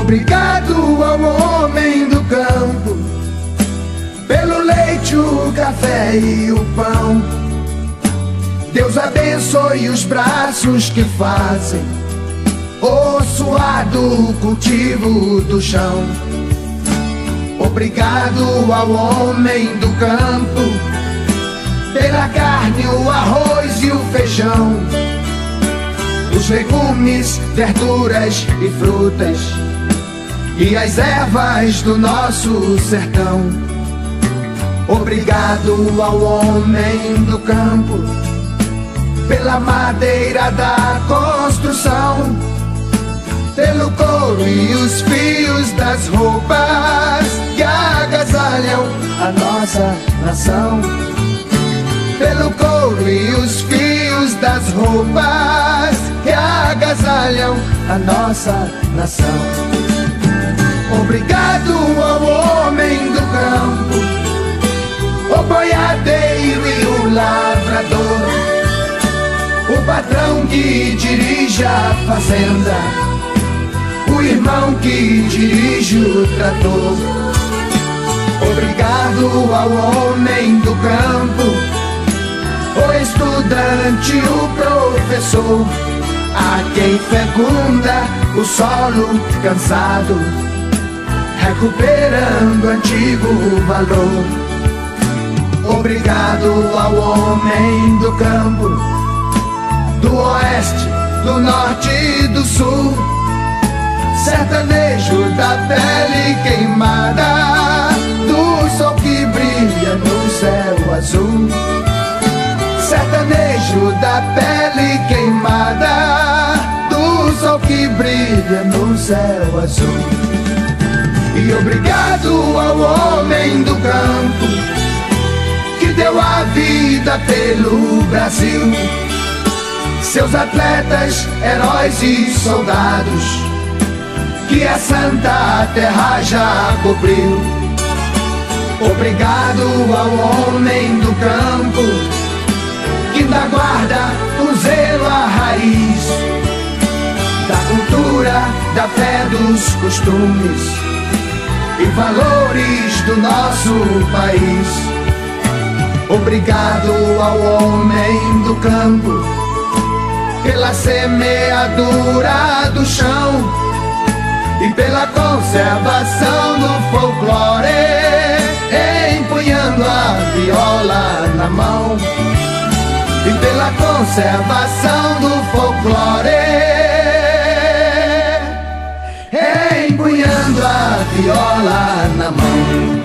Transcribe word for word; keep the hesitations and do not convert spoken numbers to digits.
Obrigado ao homem do campo pelo leite, o café e o pão. Deus abençoe os braços que fazem o suado cultivo do chão. Obrigado ao homem do campo pela carne, o arroz e o feijão, os legumes, verduras e frutas e as ervas do nosso sertão. Obrigado ao homem do campo pela madeira da construção, pelo couro e os fios das roupas que agasalham a nossa nação, pelo couro e os fios das roupas que agasalham a nossa nação. Obrigado ao homem do campo, o boiadeiro e o lavrador, o patrão que dirige a fazenda, o irmão que dirige o trator. Obrigado ao homem do campo, o estudante, o professor, a quem fecunda o solo cansado, recuperando antigo valor. Obrigado ao homem do campo, do oeste, do norte e do sul, sertanejo da pele queimada, do sol que brilha no céu azul. Sertanejo da pele queimada, do sol que brilha no céu azul. E obrigado ao homem do campo que deu a vida pelo Brasil, seus atletas, heróis e soldados que a santa terra já cobriu. Obrigado ao homem do campo que ainda guarda com zelo a raiz da cultura, da fé, dos costumes e valores do nosso país. Obrigado ao homem do campo pela semeadura do chão e pela conservação do folclore, empunhando a viola na mão. E pela conservação do folclore, empunhando a viola na mão.